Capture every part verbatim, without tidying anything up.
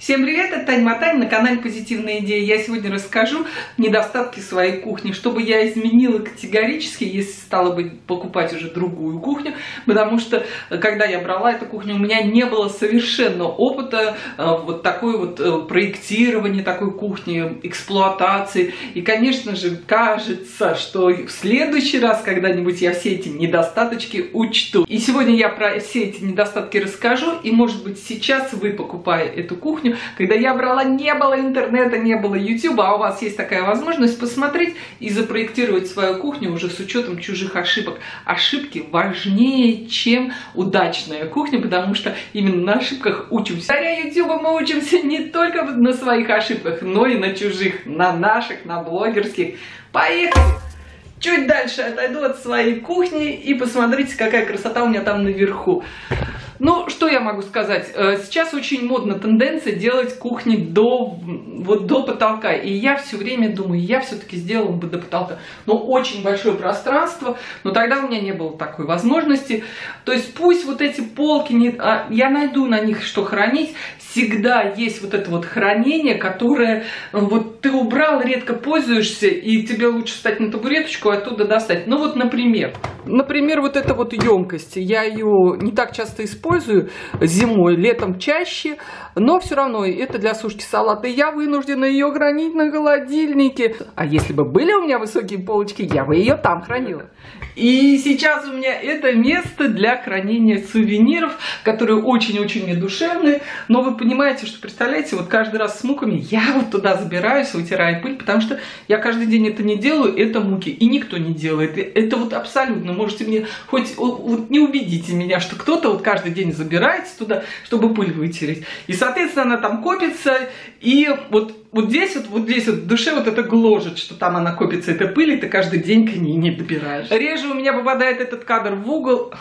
Всем привет, это Таня Мотань на канале Позитивная идея. Я сегодня расскажу недостатки своей кухни, чтобы я изменила категорически, если стала бы покупать уже другую кухню, потому что когда я брала эту кухню, у меня не было совершенно опыта вот такой вот проектирования такой кухни, эксплуатации. И, конечно же, кажется, что в следующий раз когда-нибудь я все эти недостаточки учту. И сегодня я про все эти недостатки расскажу, и, может быть, сейчас вы, покупая эту кухню, когда я брала, не было интернета, не было ютуба, а у вас есть такая возможность посмотреть и запроектировать свою кухню уже с учетом чужих ошибок. Ошибки важнее, чем удачная кухня, потому что именно на ошибках учимся. Благодаря ютубу мы учимся не только на своих ошибках, но и на чужих, на наших, на блогерских. Поехали! Чуть дальше отойду от своей кухни и посмотрите, какая красота у меня там наверху. Ну, что я могу сказать? Сейчас очень модна тенденция делать кухни до, вот, до потолка. И я все время думаю, я все-таки сделала бы до потолка. Но очень большое пространство, но тогда у меня не было такой возможности. То есть пусть вот эти полки, не, а, я найду на них что хранить. Всегда есть вот это вот хранение, которое вот ты убрал, редко пользуешься, и тебе лучше встать на табуреточку и оттуда достать. Ну вот, например, например, вот эта вот емкость. Я ее не так часто использую зимой, летом чаще, но все равно это для сушки салата. И я вынуждена ее хранить на холодильнике. А если бы были у меня высокие полочки, я бы ее там хранила. И сейчас у меня это место для хранения сувениров, которые очень-очень мне душевные. Но вы понимаете, что, представляете, вот каждый раз с муками я вот туда забираюсь, вытираю пыль, потому что я каждый день это не делаю, это муки. И никто не делает. Это вот абсолютно. Можете мне хоть вот не убедите меня, что кто-то вот каждый день забирается туда, чтобы пыль вытереть. И, соответственно, она там копится. И вот Вот здесь вот, вот здесь вот в душе вот это гложет, что там она копится, эта пыль, и ты каждый день к ней не добираешь. Реже у меня попадает этот кадр в угол.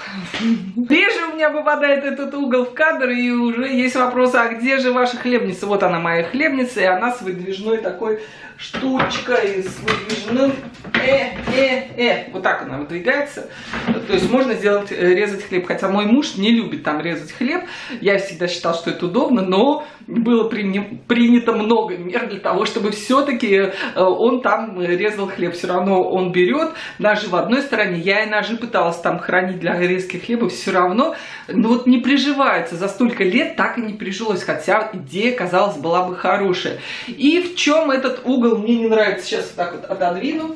Реже у меня попадает этот угол в кадр, и уже есть вопрос, а где же ваша хлебница? Вот она моя хлебница, и она с выдвижной такой штучкой, с выдвижным э, э, э. Вот так она выдвигается. То есть можно сделать, резать хлеб. Хотя мой муж не любит там резать хлеб. Я всегда считала, что это удобно, но было принято много мер для того, чтобы все-таки он там резал хлеб. Все равно он берет ножи в одной стороне. Я и ножи пыталась там хранить для резки хлеба. Все равно, ну вот не приживается. За столько лет так и не прижилось. Хотя идея, казалось, была бы хорошая. И в чем этот угол мне не нравится? Сейчас вот так вот отодвину.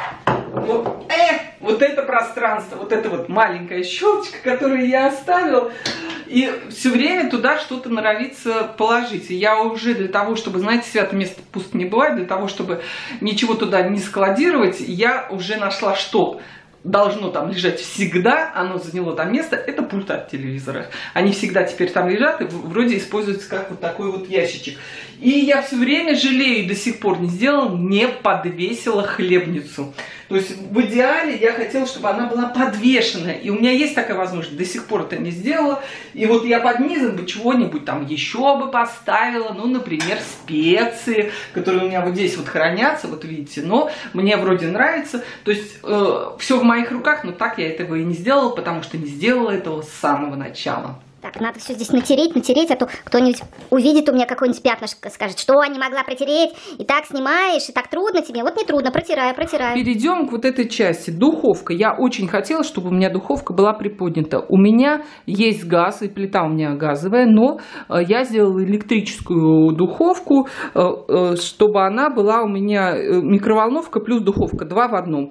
Вот, э, вот это пространство, вот эта вот маленькая щелочка, которую я оставила, и все время туда что-то норовится положить. И я уже для того, чтобы, знаете, святое место пусто не бывает, для того, чтобы ничего туда не складировать, я уже нашла, что должно там лежать всегда, оно заняло там место, это пульт от телевизора. Они всегда теперь там лежат и вроде используются как вот такой вот ящичек. И я все время жалею, и до сих пор не сделала, не подвесила хлебницу. То есть в идеале я хотела, чтобы она была подвешена. И у меня есть такая возможность, до сих пор это не сделала. И вот я под низом бы чего-нибудь там еще бы поставила. Ну, например, специи, которые у меня вот здесь вот хранятся, вот видите. Но мне вроде нравится. То есть э, все в моих руках, но так я этого и не сделала, потому что не сделала этого с самого начала. Так, надо все здесь натереть, натереть, а то кто-нибудь увидит у меня какое-нибудь пятнышко, скажет, что не могла протереть, и так снимаешь, и так трудно тебе. Вот не трудно, протираю, протираю. Перейдем к вот этой части. Духовка. Я очень хотела, чтобы у меня духовка была приподнята. У меня есть газ, и плита у меня газовая, но я сделала электрическую духовку, чтобы она была у меня микроволновка плюс духовка, два в одном.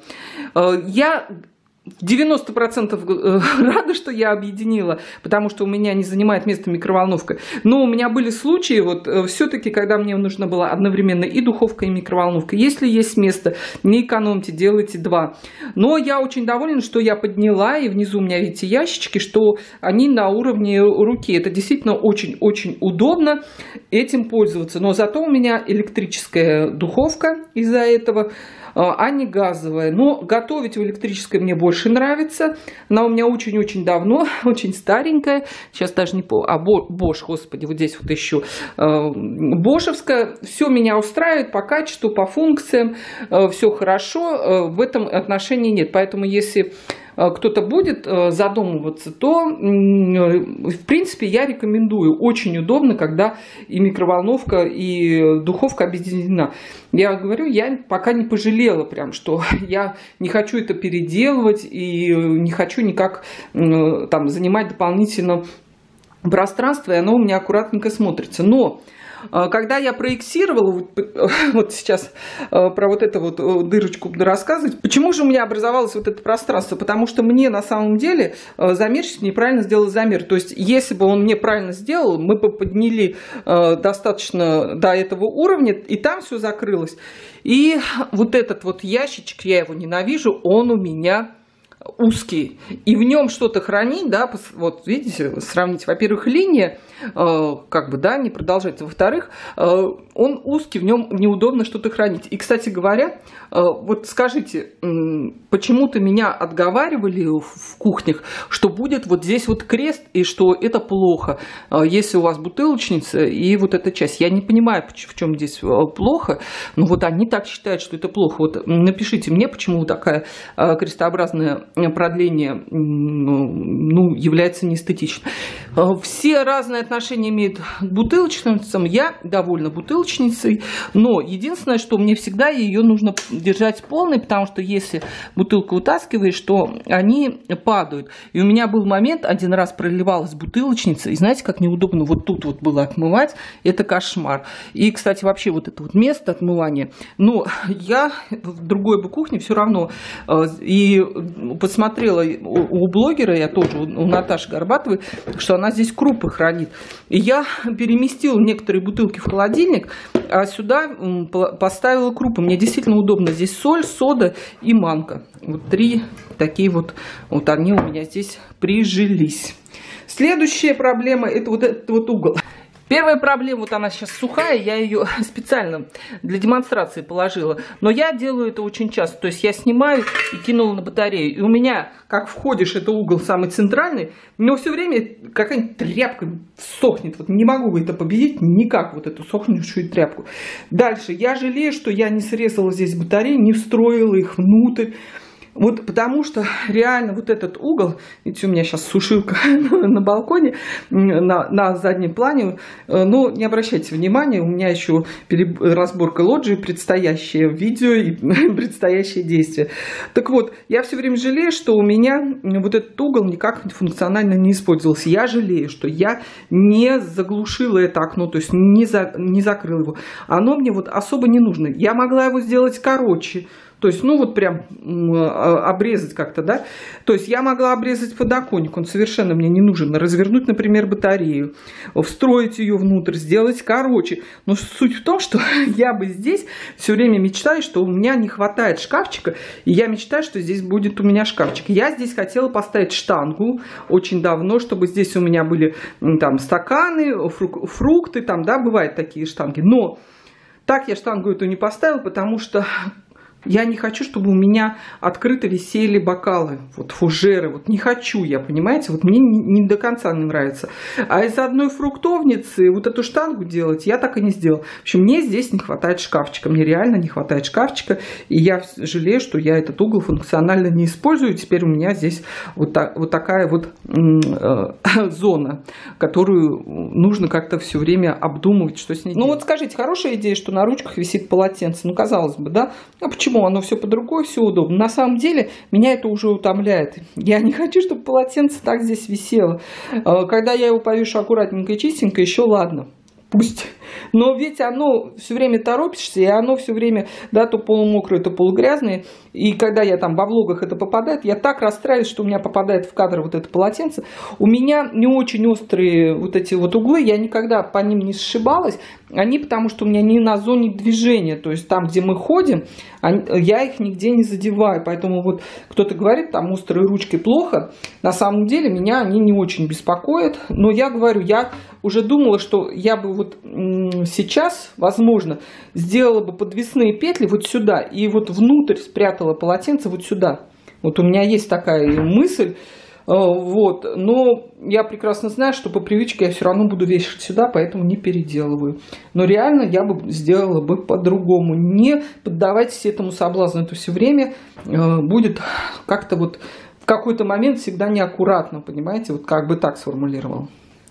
Я девяносто процентов рада, что я объединила, потому что у меня не занимает место микроволновка. Но у меня были случаи, вот все-таки, когда мне нужно было одновременно и духовка, и микроволновка. Если есть место, не экономьте, делайте два. Но я очень довольна, что я подняла, и внизу у меня, видите, ящички, что они на уровне руки. Это действительно очень-очень удобно этим пользоваться. Но зато у меня электрическая духовка из-за этого, а не газовая. Но готовить в электрической мне больше нравится. Она у меня очень-очень давно, очень старенькая. Сейчас даже не помню. А, Bosch, господи, вот здесь вот еще. Бошевская. Все меня устраивает по качеству, по функциям. Все хорошо. В этом отношении нет. Поэтому если кто-то будет задумываться, то, в принципе, я рекомендую. Очень удобно, когда и микроволновка, и духовка объединена. Я говорю, я пока не пожалела прям, что я не хочу это переделывать и не хочу никак там занимать дополнительно пространство, и оно у меня аккуратненько смотрится. Но когда я проектировала, вот сейчас про вот эту вот дырочку буду рассказывать, почему же у меня образовалось вот это пространство? Потому что мне на самом деле замерщик неправильно сделал замер. То есть, если бы он мне правильно сделал, мы бы подняли достаточно до этого уровня, и там все закрылось. И вот этот вот ящичек, я его ненавижу, он у меня узкий, и в нем что-то хранить, да, вот видите, сравнить, во-первых, линия, э, как бы, да, не продолжается, во-вторых, э, он узкий, в нем неудобно что-то хранить. И, кстати говоря, э, вот скажите, э, почему-то меня отговаривали в, в кухнях, что будет вот здесь вот крест, и что это плохо, э, если у вас бутылочница и вот эта часть. Я не понимаю, в чем здесь плохо, но вот они так считают, что это плохо. Вот напишите мне, почему такая э, крестообразная продление, ну, является неэстетичным. Все разные отношения имеют к бутылочницам. Я довольна бутылочницей, но единственное, что мне всегда ее нужно держать полной, потому что если бутылку вытаскиваешь, то они падают. И у меня был момент, один раз проливалась бутылочница, и знаете, как неудобно вот тут вот было отмывать, это кошмар. И, кстати, вообще вот это вот место отмывания, но я в другой бы кухне все равно, и посмотрела у блогера, я тоже, у Наташи Горбатовой, что она здесь крупы хранит. И я переместила некоторые бутылки в холодильник, а сюда поставила крупы. Мне действительно удобно. Здесь соль, сода и манка. Вот три такие вот, вот они у меня здесь прижились. Следующая проблема – это вот этот вот угол. Первая проблема, вот она сейчас сухая, я ее специально для демонстрации положила, но я делаю это очень часто, то есть я снимаю и кинула на батарею, и у меня, как входишь, это угол самый центральный, у него все время какая-нибудь тряпка сохнет, вот не могу это победить никак, вот эту сохнущую тряпку. Дальше, я жалею, что я не срезала здесь батареи, не встроила их внутрь. Вот потому что реально вот этот угол, видите, у меня сейчас сушилка на балконе, на, на заднем плане, но не обращайте внимания, у меня еще разборка лоджии, предстоящее видео и предстоящие действия. Так вот, я все время жалею, что у меня вот этот угол никак функционально не использовался. Я жалею, что я не заглушила это окно, то есть не, за, не закрыла его. Оно мне вот особо не нужно. Я могла его сделать короче. То есть, ну вот прям обрезать как-то, да. То есть я могла обрезать подоконник, он совершенно мне не нужен. Развернуть, например, батарею, встроить ее внутрь, сделать короче. Но суть в том, что я бы здесь все время мечтаю, что у меня не хватает шкафчика. И я мечтаю, что здесь будет у меня шкафчик. Я здесь хотела поставить штангу очень давно, чтобы здесь у меня были там стаканы, фрукты, там, да, бывают такие штанги. Но так я штангу эту не поставила, потому что я не хочу, чтобы у меня открыто висели бокалы, вот фужеры, вот не хочу я, понимаете, вот мне не, не до конца не нравится. А из одной фруктовницы вот эту штангу делать я так и не сделала. В общем, мне здесь не хватает шкафчика, мне реально не хватает шкафчика, и я жалею, что я этот угол функционально не использую, теперь у меня здесь вот, так, вот такая вот э, зона, которую нужно как-то все время обдумывать, что с ней. Ну вот скажите, хорошая идея, что на ручках висит полотенце, ну казалось бы, да, а почему? Оно все под рукой, все удобно. На самом деле, меня это уже утомляет. Я не хочу, чтобы полотенце так здесь висело. Когда я его повешу аккуратненько и чистенько, еще ладно. Пусть. Но ведь оно все время торопишься, и оно все время, да, то полумокрое, то полугрязное. И когда я там во влогах это попадает, я так расстраиваюсь, что у меня попадает в кадр вот это полотенце. У меня не очень острые вот эти вот углы, я никогда по ним не сшибалась. Они потому что у меня не на зоне движения, то есть там, где мы ходим, я их нигде не задеваю. Поэтому вот кто-то говорит, там острые ручки плохо. На самом деле меня они не очень беспокоят. Но я говорю, я уже думала, что я бы вот сейчас, возможно, сделала бы подвесные петли вот сюда и вот внутрь спрятала полотенце вот сюда. Вот у меня есть такая мысль. Вот, но я прекрасно знаю, что по привычке я все равно буду вешать сюда, поэтому не переделываю. Но реально я бы сделала бы по-другому. Не поддавайтесь этому соблазну. Это все время будет как-то вот в какой-то момент всегда неаккуратно, понимаете, вот как бы так сформулировал.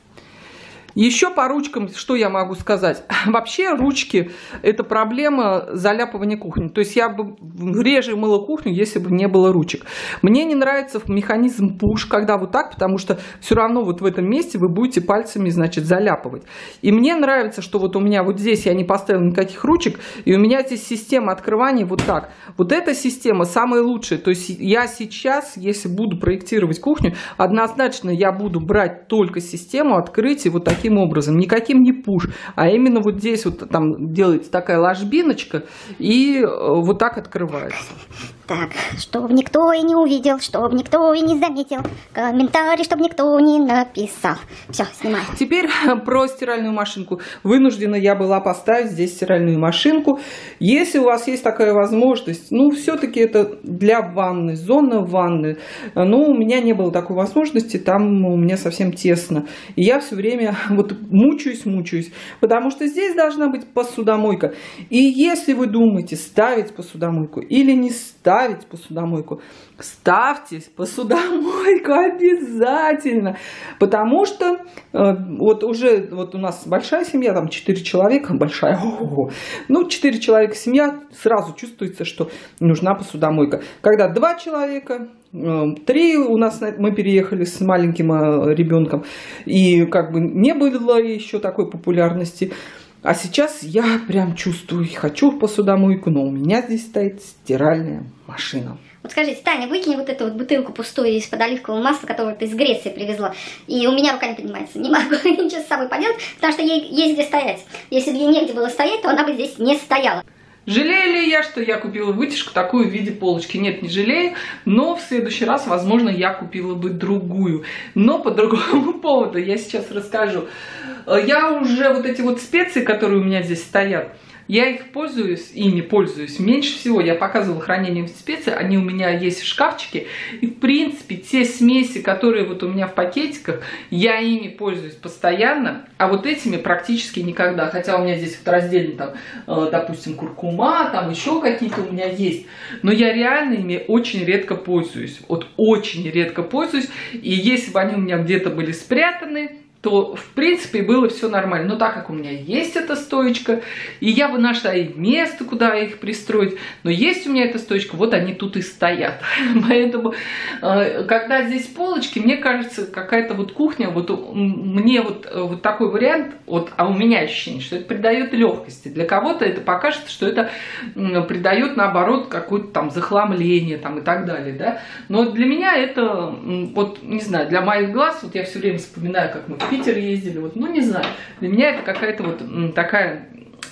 Еще по ручкам, что я могу сказать? Вообще ручки – это проблема заляпывания кухни. То есть я бы реже мыла кухню, если бы не было ручек. Мне не нравится механизм пуш, когда вот так, потому что все равно вот в этом месте вы будете пальцами, значит, заляпывать. И мне нравится, что вот у меня вот здесь я не поставила никаких ручек, и у меня здесь система открывания вот так. Вот эта система самая лучшая. То есть я сейчас, если буду проектировать кухню, однозначно я буду брать только систему открытия вот таким образом, никаким не пуш, а именно вот здесь вот там делается такая ложбиночка и вот так открывается. Так, чтобы никто и не увидел, чтобы никто и не заметил, комментарий, чтобы никто не написал. Все, снимаю. Теперь про стиральную машинку. Вынуждена я была поставить здесь стиральную машинку. Если у вас есть такая возможность, ну, все-таки это для ванны, зона ванны. Но у меня не было такой возможности, там у меня совсем тесно. И я все время вот мучаюсь, мучаюсь, потому что здесь должна быть посудомойка. И если вы думаете ставить посудомойку или не ставить, ставить посудомойку, ставьте посудомойку обязательно, потому что э, вот уже вот у нас большая семья, там четыре человека, большая, о-о-о, ну четыре человека семья, сразу чувствуется, что нужна посудомойка. Когда два человека, три у нас, мы переехали с маленьким ребенком, и как бы не было еще такой популярности. А сейчас я прям чувствую, хочу посудомойку, но у меня здесь стоит стиральная машина. Вот скажите, Таня, выкинь вот эту вот бутылку пустую из-под оливкового масла, которую ты из Греции привезла. И у меня рука не поднимается. Не могу ничего с собой поделать, потому что ей есть где стоять. Если бы ей негде было стоять, то она бы здесь не стояла. Жалею ли я, что я купила вытяжку такую в виде полочки? Нет, не жалею, но в следующий раз, возможно, я купила бы другую. Но по другому поводу я сейчас расскажу. Я уже вот эти вот специи, которые у меня здесь стоят, я их пользуюсь, ими пользуюсь меньше всего. Я показывала хранение специй, они у меня есть в шкафчике. И в принципе те смеси, которые вот у меня в пакетиках, я ими пользуюсь постоянно, а вот этими практически никогда. Хотя у меня здесь вот раздельно там, допустим, куркума, там еще какие-то у меня есть. Но я реально ими очень редко пользуюсь. Вот очень редко пользуюсь. И если бы они у меня где-то были спрятаны, то, в принципе, было все нормально. Но так как у меня есть эта стоечка, и я бы нашла и место, куда их пристроить, но есть у меня эта стоечка, вот они тут и стоят. Поэтому, когда здесь полочки, мне кажется, какая-то вот кухня, вот мне вот, вот такой вариант, вот, а у меня ощущение, что это придает легкости. Для кого-то это покажется, что это придает, наоборот, какое-то там захламление там, и так далее. Да? Но для меня это, вот, не знаю, для моих глаз, вот я все время вспоминаю, как мы в Питер ездили, вот, ну не знаю, для меня это какая-то вот такая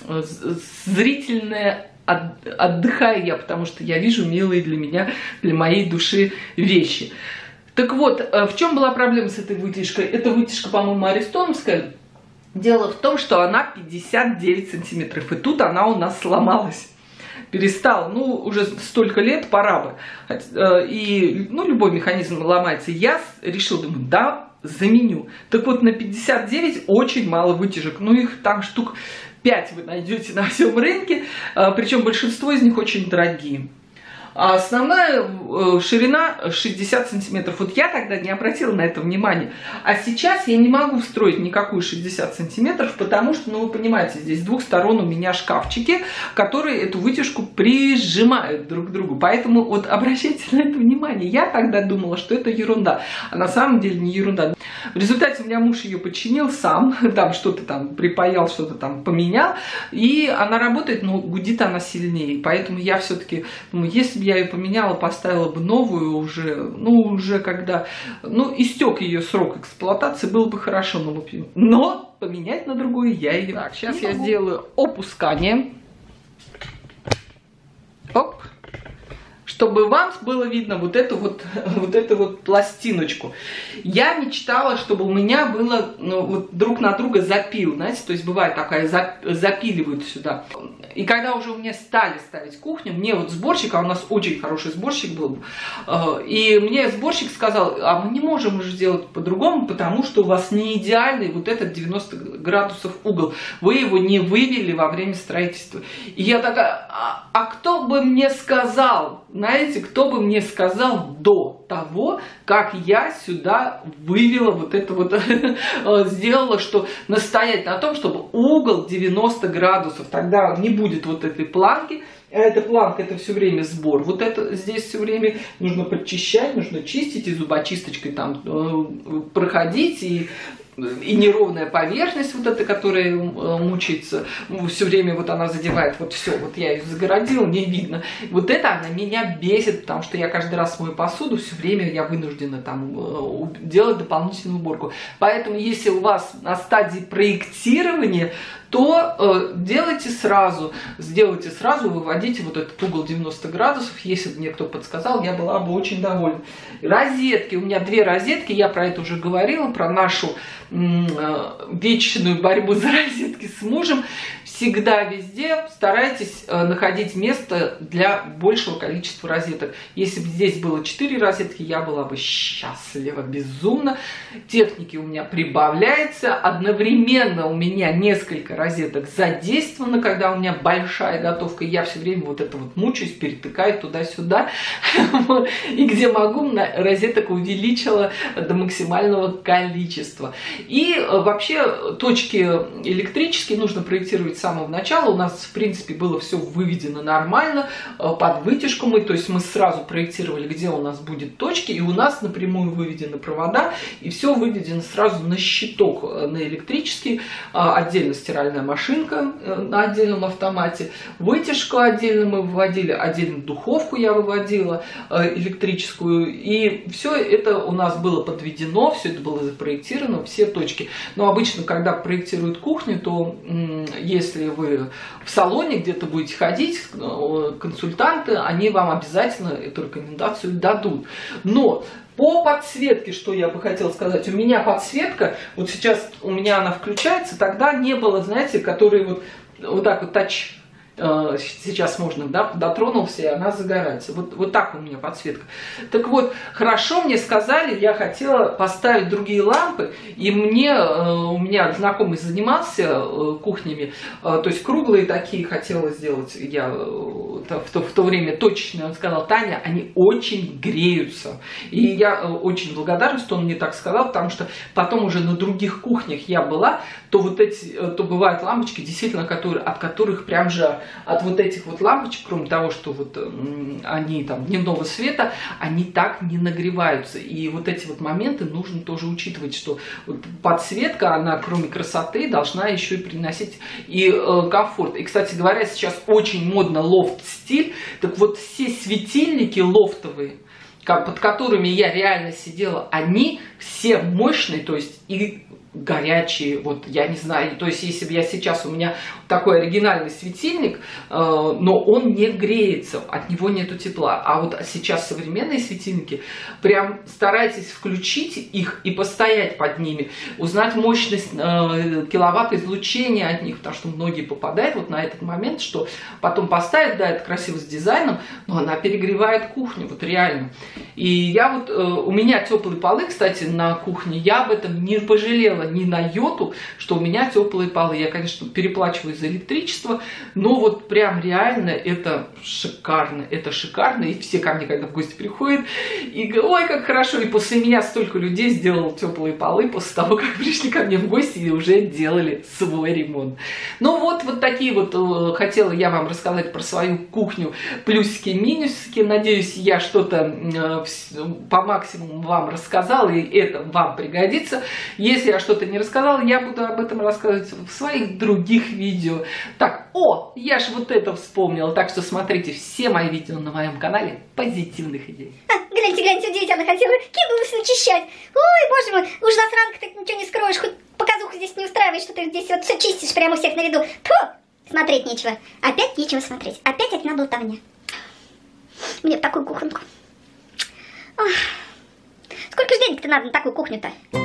зрительная, отдыхаю я, потому что я вижу милые для меня, для моей души вещи. Так вот, в чем была проблема с этой вытяжкой? Эта вытяжка, по-моему, аристоновская. Дело в том, что она пятьдесят девять сантиметров, и тут она у нас сломалась. Перестал, ну, уже столько лет, пора бы. И, ну, любой механизм ломается. Я решил, думаю, да, заменю. Так вот, на пятьдесят девять очень мало вытяжек. Ну, их там штук пять вы найдете на всем рынке. Причем большинство из них очень дорогие. А основная ширина шестьдесят сантиметров. Вот я тогда не обратила на это внимания. А сейчас я не могу встроить никакую шестьдесят сантиметров, потому что, ну вы понимаете, здесь с двух сторон у меня шкафчики, которые эту вытяжку прижимают друг к другу. Поэтому вот обращайте на это внимание. Я тогда думала, что это ерунда. А на самом деле не ерунда. В результате у меня муж ее починил сам. Там что-то там припаял, что-то там поменял. И она работает, но гудит она сильнее. Поэтому я все-таки думаю, если бы я ее поменяла, поставила бы новую уже, ну, уже когда, ну, истек ее срок эксплуатации, было бы хорошо, но, но поменять на другую я ее. Так, сейчас я сделаю опускание. Оп. Чтобы вам было видно вот эту вот, вот эту вот пластиночку. Я мечтала, чтобы у меня было, ну, вот друг на друга запил, знаете, то есть бывает такая, запиливают сюда. И когда уже у меня стали ставить кухню, мне вот сборщик, а у нас очень хороший сборщик был, и мне сборщик сказал, а мы не можем уже сделать по-другому, потому что у вас не идеальный вот этот девяносто градусов угол. Вы его не вывели во время строительства. И я такая, а, а кто бы мне сказал? знаете, кто бы мне сказал до того, как я сюда вывела вот это вот, сделала, что настоять на том, чтобы угол девяносто градусов, тогда не будет вот этой планки. А эта планка, это все время сбор. Вот это здесь все время нужно подчищать, нужно чистить, и зубочисточкой там э, проходить, и, и неровная поверхность вот эта, которая э, мучается, все время вот она задевает, вот все, вот я ее загородила, не видно. Вот это она меня бесит, потому что я каждый раз мою посуду, все время я вынуждена там э, делать дополнительную уборку. Поэтому, если у вас на стадии проектирования, то э, делайте сразу, сделайте сразу, выводите вот этот угол девяносто градусов. Если бы мне кто подсказал, я была бы очень довольна. Розетки, у меня две розетки, я про это уже говорила, про нашу э, вечную борьбу за розетки с мужем. Всегда везде старайтесь э, находить место для большего количества розеток. Если бы здесь было четыре розетки, я была бы счастлива, безумно. Техники у меня прибавляется, одновременно у меня несколько розеток задействовано, когда у меня большая готовка, и я все время вот это вот мучаюсь, перетыкаю туда-сюда, и где могу, розеток увеличила до максимального количества. И вообще точки электрические нужно проектировать с самого начала. У нас, в принципе, было все выведено нормально, под вытяжку мы, то есть мы сразу проектировали, где у нас будет точки, и у нас напрямую выведены провода, и все выведено сразу на щиток, на электрический, отдельно стиральная машинка на отдельном автомате, вытяжку отдельно мы выводили, отдельно духовку я выводила электрическую, и все это у нас было подведено, все это было запроектировано, все точки. Но обычно, когда проектируют кухню, то если вы в салоне где-то будете ходить, консультанты, они вам обязательно эту рекомендацию дадут. Но по подсветке, что я бы хотела сказать, у меня подсветка, вот сейчас у меня она включается, тогда не было, знаете, которые вот, вот так вот тач, э, сейчас можно, да, дотронулся, и она загорается. Вот, вот так у меня подсветка. Так вот, хорошо мне сказали, я хотела поставить другие лампы, и мне, э, у меня знакомый занимался э, кухнями, э, то есть круглые такие хотела сделать я э, в, то, в то время точечные, он сказал: Таня, они очень греются. И я э, очень благодарна, что он мне так сказал, потому что потом уже на других кухнях я была, то вот эти, э, то бывают лампочки, действительно, которые, от которых прям жар. От вот этих вот лампочек, кроме того, что вот э, они там дневного света, они так не нагреваются. И вот эти вот моменты нужно тоже учитывать, что вот подсветка, она кроме красоты должна еще и приносить и э, комфорт. И, кстати говоря, сейчас очень модно лофт-стиль. Так вот, все светильники лофтовые, под которыми я реально сидела, они все мощные, то есть и горячие, вот я не знаю, то есть если бы я сейчас, у меня такой оригинальный светильник, э, но он не греется, от него нету тепла, а вот сейчас современные светильники, прям старайтесь включить их и постоять под ними, узнать мощность э, киловатт излучения от них, потому что многие попадают вот на этот момент, что потом поставят, да, это красиво с дизайном, но она перегревает кухню, вот реально. И я вот, э, у меня теплые полы, кстати, на кухне, я об этом не пожалела ни на йоту, что у меня теплые полы. Я, конечно, переплачиваю за электричество, но вот прям реально это шикарно, это шикарно. И все ко мне, когда в гости приходят, и говорят: ой, как хорошо. И после меня столько людей сделал теплые полы после того, как пришли ко мне в гости и уже делали свой ремонт. Ну вот, вот такие вот э, хотела я вам рассказать про свою кухню. Плюсики, минусики. Надеюсь, я что-то э, по максимуму вам рассказала, и это вам пригодится. Если я что-то не рассказала, я буду об этом рассказывать в своих других видео. Так, о, я же вот это вспомнила. Так что смотрите все мои видео на моем канале позитивных идей. А, гляньте, гляньте, удивительно, она хотела, кинулась начищать. Ой, боже мой, уж засранка, ты ничего не скроешь, хоть показуху здесь не устраивает, что ты здесь вот все чистишь прямо у всех на виду. Фу, смотреть нечего. Опять нечего смотреть. Опять одна болтовня. Мне в такую кухонку. Ох. Сколько же денег-то надо на такую кухню-то?